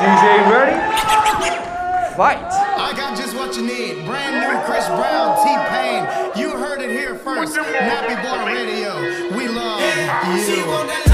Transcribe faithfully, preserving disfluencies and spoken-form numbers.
D J ready? Fight! I got just what you need. Brand new Chris Brown, T-Pain. You heard it here first. Nappy Boy Radio. We love you.